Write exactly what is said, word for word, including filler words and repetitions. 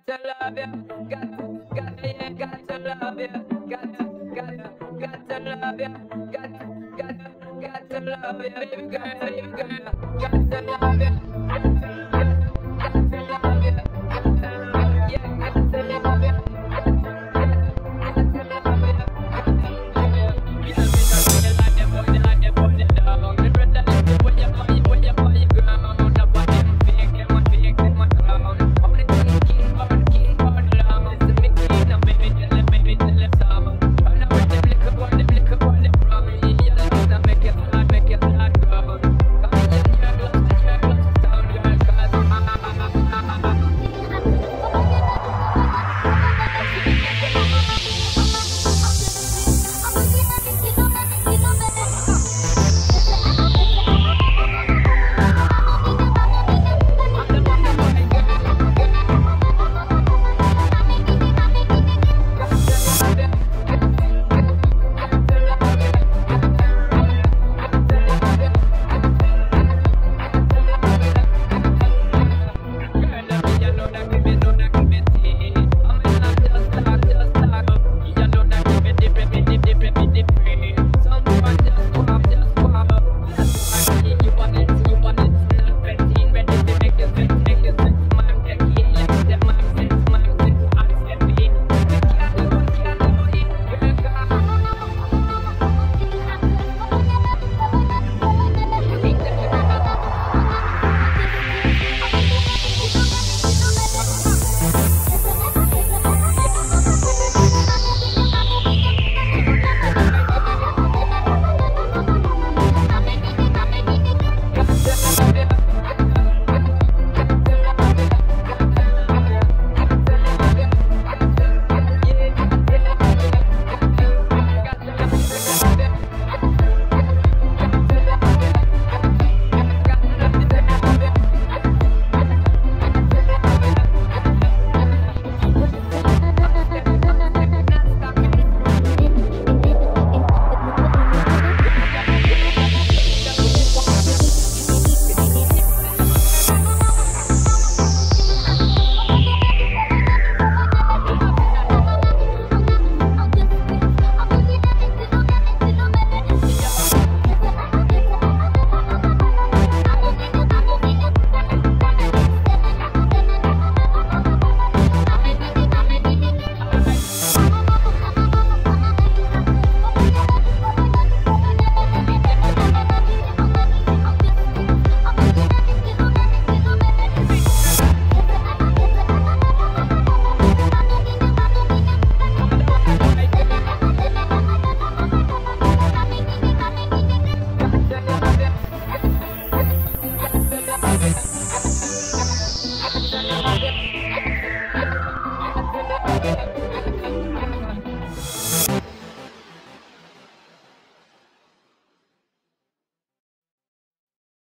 to love you, got to, got to, yeah, got to love you, got to, got to, got to love you, got to, got to, got to love you, baby girl, baby girl, got to love you.